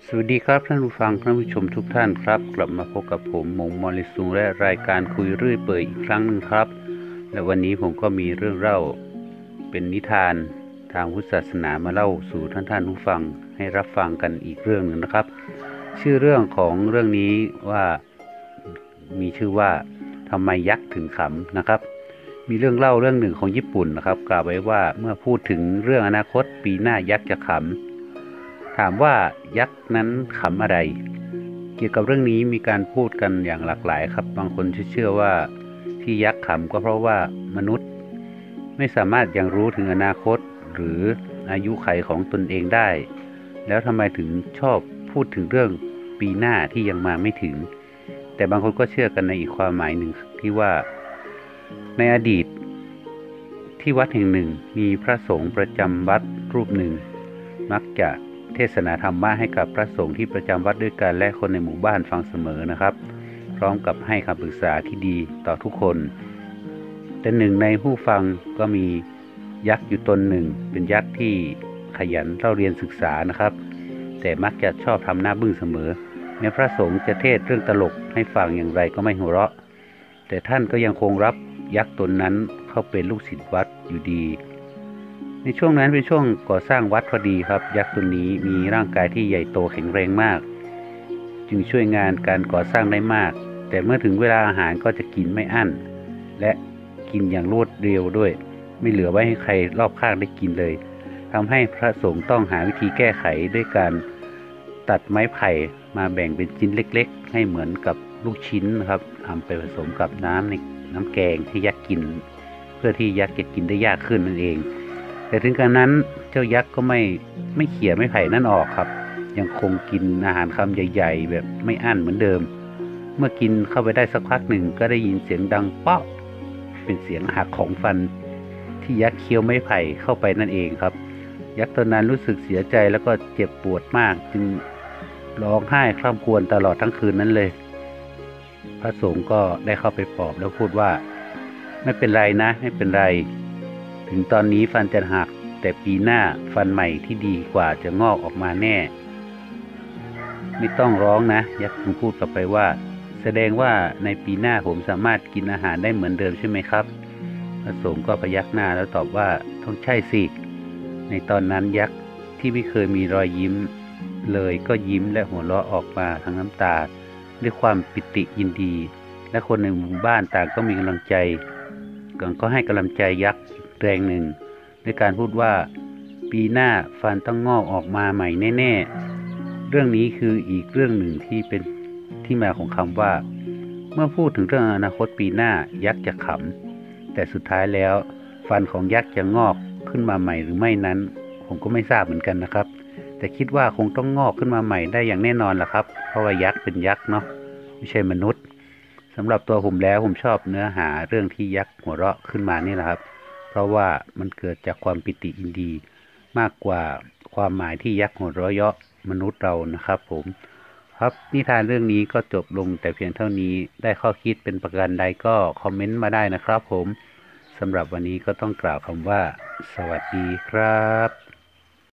สวัสดีครับท่านผู้ฟังท่านผู้ชมทุกท่านครับกลับมาพบกับผมมงมอลิซุงและรายการคุยเรื่อยเปื่อยอีกครั้งหนึ่งครับและวันนี้ผมก็มีเรื่องเล่าเป็นนิทานทางพุทธศาสนามาเล่าสู่ท่านผู้ฟังให้รับฟังกันอีกเรื่องหนึ่งนะครับชื่อเรื่องของเรื่องนี้ว่ามีชื่อว่าทำไมยักษ์ถึงขำนะครับมีเรื่องเล่าเรื่องหนึ่งของญี่ปุ่นนะครับกล่าวไว้ว่าเมื่อพูดถึงเรื่องอนาคตปีหน้ายักษ์จะขำถามว่ายักษ์นั้นขำอะไรเกี่ยวกับเรื่องนี้มีการพูดกันอย่างหลากหลายครับบางคนเชื่อว่าที่ยักษ์ขำก็เพราะว่ามนุษย์ไม่สามารถยังรู้ถึงอนาคตหรืออายุขัยของตนเองได้แล้วทำไมถึงชอบพูดถึงเรื่องปีหน้าที่ยังมาไม่ถึงแต่บางคนก็เชื่อกันในอีกความหมายหนึ่งที่ว่าในอดีตที่วัดแห่งหนึ่งมีพระสงฆ์ประจำวัดรูปหนึ่งมักจะเทศนาธรรมะให้กับพระสงฆ์ที่ประจำวัดด้วยกันและคนในหมู่บ้านฟังเสมอนะครับพร้อมกับให้คำปรึกษาที่ดีต่อทุกคนแต่หนึ่งในผู้ฟังก็มียักษ์อยู่ตนหนึ่งเป็นยักษ์ที่ขยันเล่าเรียนศึกษานะครับแต่มักจะชอบทำหน้าบึ้งเสมอแม้พระสงฆ์จะเทศเรื่องตลกให้ฟังอย่างไรก็ไม่หัวเราะแต่ท่านก็ยังคงรับยักษ์ตนนั้นเข้าเป็นลูกศิษย์วัดอยู่ดีในช่วงนั้นเป็นช่วงก่อสร้างวัดพอดีครับยักษ์ตัวนี้มีร่างกายที่ใหญ่โตแข็งแรงมากจึงช่วยงานการก่อสร้างได้มากแต่เมื่อถึงเวลาอาหารก็จะกินไม่อั้นและกินอย่างรวดเร็วด้วยไม่เหลือไว้ให้ใครรอบข้างได้กินเลยทำให้พระสงฆ์ต้องหาวิธีแก้ไขด้วยการตัดไม้ไผ่มาแบ่งเป็นชิ้นเล็กๆให้เหมือนกับลูกชิ้นนะครับทำไปผสมกับน้ำแกงให้ยักษ์กินเพื่อที่ยักษ์จะกินได้ยากขึ้นนั่นเองแต่ถึงกระนั้นเจ้ายักษ์ก็ไม่เขี่ยไม้ไผ่นั่นออกครับยังคงกินอาหารคำใหญ่ๆแบบไม่อั้นเหมือนเดิมเมื่อกินเข้าไปได้สักพักหนึ่งก็ได้ยินเสียงดังเปาะเป็นเสียงหักของฟันที่ยักษ์เคี้ยวไม้ไผ่เข้าไปนั่นเองครับยักษ์ตอนนั้นรู้สึกเสียใจแล้วก็เจ็บปวดมากจึงร้องไห้คร่ำครวญตลอดทั้งคืนนั้นเลยพระสงฆ์ก็ได้เข้าไปปลอบแล้วพูดว่าไม่เป็นไรนะไม่เป็นไรถึงตอนนี้ฟันจะหักแต่ปีหน้าฟันใหม่ที่ดีกว่าจะงอกออกมาแน่ไม่ต้องร้องนะยักษ์จึงพูดกลับไปว่าแสดงว่าในปีหน้าผมสามารถกินอาหารได้เหมือนเดิมใช่ไหมครับพระสงฆ์ก็พยักหน้าแล้วตอบว่าต้องใช่สิในตอนนั้นยักษ์ที่ไม่เคยมีรอยยิ้มเลยก็ยิ้มและหัวเราะออกมาทั้งน้ำตาด้วยความปิติยินดีและคนในหมู่บ้านต่างก็มีกำลังใจก็ให้กำลังใจยักษ์แรงหนึ่งด้วยการพูดว่าปีหน้าฟันต้องงอกออกมาใหม่แน่ๆเรื่องนี้คืออีกเรื่องหนึ่งที่เป็นที่มาของคำว่าเมื่อพูดถึงเรื่องอนาคตปีหน้ายักษ์จะขำแต่สุดท้ายแล้วฟันของยักษ์จะงอกขึ้นมาใหม่หรือไม่นั้นผมก็ไม่ทราบเหมือนกันนะครับแต่คิดว่าคงต้องงอกขึ้นมาใหม่ได้อย่างแน่นอนล่ะครับเพราะว่ายักษ์เป็นยักษ์เนาะไม่ใช่มนุษย์สำหรับตัวผมแล้วผมชอบเนื้อหาเรื่องที่ยักษ์หัวเราะขึ้นมานี่แหละครับเพราะว่ามันเกิดจากความปิติยินดีมากกว่าความหมายที่ยักษ์หัวเราะเยาะมนุษย์เรานะครับผมครับนิทานเรื่องนี้ก็จบลงแต่เพียงเท่านี้ได้ข้อคิดเป็นประการใดก็คอมเมนต์มาได้นะครับผมสำหรับวันนี้ก็ต้องกล่าวคำว่าสวัสดีครับ